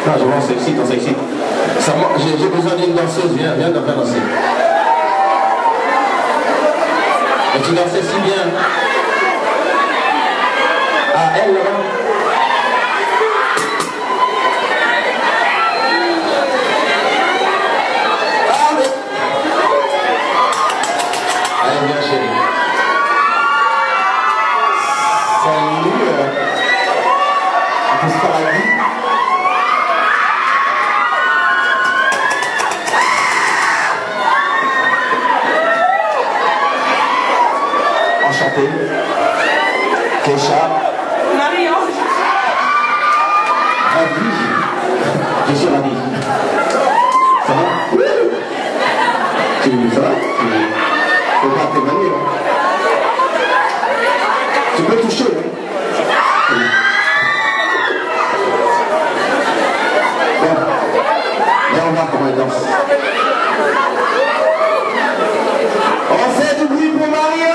Quand je vois, on s'excite, on s'excite. J'ai besoin d'une danseuse, viens de faire danser. Et tu dansais si bien. Ah, elle là-bas. Ah, mais... Allez, viens chérie. Salut. On peut se faire la vie. Enchanté. Kaysha. Lyon. Ravi. Je suis ravi. Ça va? Ça va? Tu peux pas t'évanouir. Tu peux toucher, hein? Bon. Viens, on va voir comment elle danse. On fait du bruit pour Marion!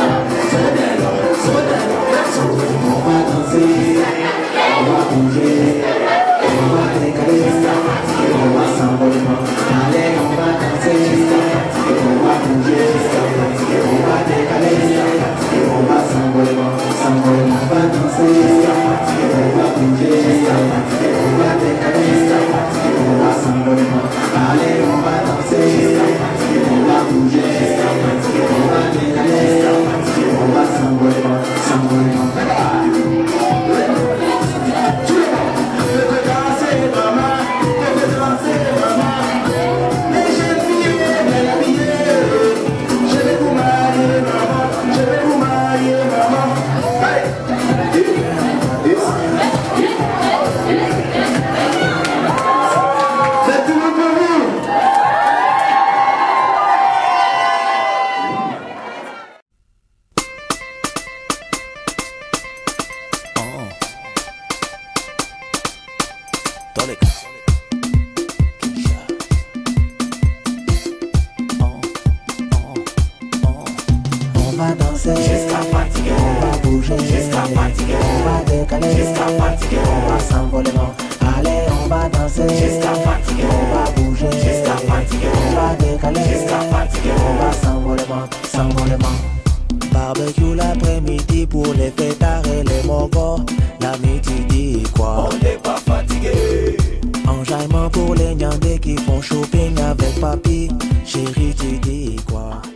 On va danser, on va bouger. dans les cas. Kaysha. On va danser jusqu'à fatiguer, on va bouger jusqu'à fatiguer, on va décaler jusqu'à fatiguer, on va s'envoler. Allez, on va danser jusqu'à fatiguer, on va bouger jusqu'à fatiguer, on va décaler jusqu'à fatiguer, on va s'envoler. Barbecue l'après-midi pour les fêtards et les mogos. L'ami tu dis quoi? on n'est pas fatigué. Enjaillement pour les nyandés qui font shopping avec papy. Chérie tu dis quoi?